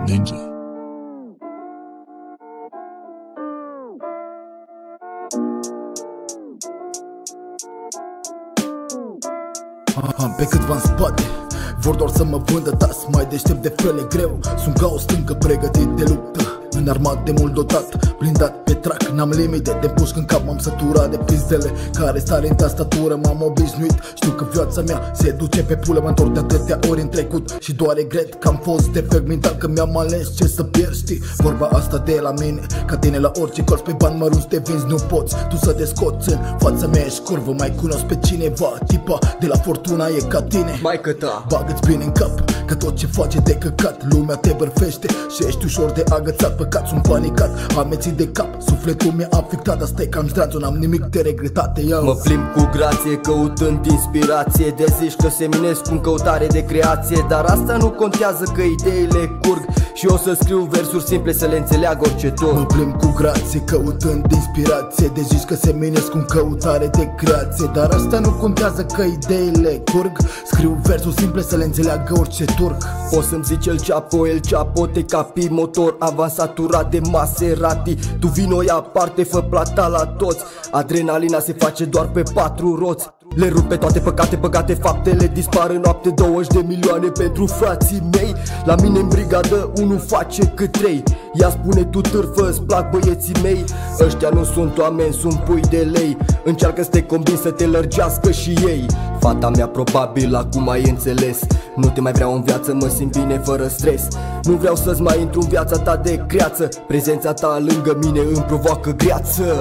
Ninja. Am pe câțiva în spate, vor doar să mă vândă tas. Mai deștept de fele greu, sunt ca o stâncă pregătit de luptă. Înarmat de mult dotat, blindat pe trac, n-am limite de pușc în cap. M-am săturat de pizdele care stare în tastatură. M-am obișnuit, știu că viața mea se duce pe pulă. Mă întorc de atâtea ori în trecut și doar regret că am fost defect mental, că mi-am ales ce să pierd, știi? Vorba asta de la mine, ca tine la orice colț. Pe bani mărunți te vinzi, nu poți tu să te scoți. În fața mea ești curvă, mai cunosc pe cineva. Tipa de la Fortuna e ca tine, maică ta. bagă-ți bine în cap că tot ce face de căcat. Lumea te bărfește și ești ușor de agățat. Păcat, sunt panicat, amețit de cap. Sufletul mi-a afectat, asta e cam stranțul, n-am nimic de regretate. Mă plimb cu grație, căutând inspirație. De zici că seminesc cu căutare de creație, dar asta nu contează, că ideile curg și o să scriu versuri simple să le înțeleagă orice tot. Mă plimb cu grație, căutând inspirație. De zici că seminesc cu căutare de creație, dar asta nu contează, că ideile curg. Scriu versuri simple să le înțeleagă orice turc. O să-mi zici El Chapo, te capi, motor avansaturat de Maserati. Tu vino ia aparte, fă plata la toți. Adrenalina se face doar pe 4 roți. Le rup pe toate păcate băgate, faptele dispar în noapte. 20 de milioane pentru frații mei. La mine în brigadă unul face cât 3. Ea spune tu târfă, îți plac băieții mei. Ăștia nu sunt oameni, sunt pui de lei. Încearcă să te convingi să te lărgească și ei. Fata mea probabil acum ai înțeles. Nu te mai vreau în viață, mă simt bine fără stres. Nu vreau să-ți mai intru în viața ta de creață. Prezența ta lângă mine îmi provoacă greață.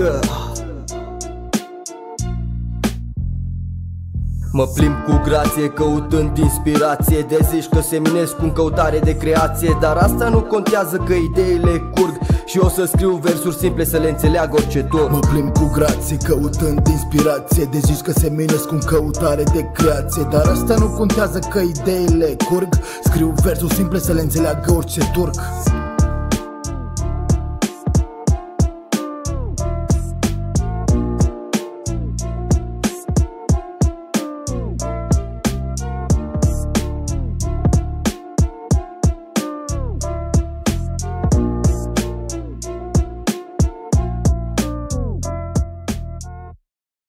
Mă plimb cu grație, căutând inspirație. De zici că seminesc cu căutare de creație, dar asta nu contează, că ideile curg și o să scriu versuri simple să le înțeleagă orice tot. Mă plimb cu grație, căutând inspirație. De zici că seminesc cu căutare de creație, dar asta nu contează, că ideile curg. Scriu versuri simple să le înțeleagă orice turc.